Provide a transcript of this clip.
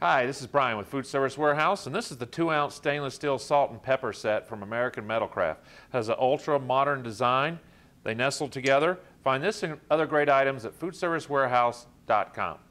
Hi, this is Brian with Food Service Warehouse, and this is the 2-ounce stainless steel salt and pepper set from American Metalcraft. It has an ultra-modern design. They nestle together. Find this and other great items at foodservicewarehouse.com.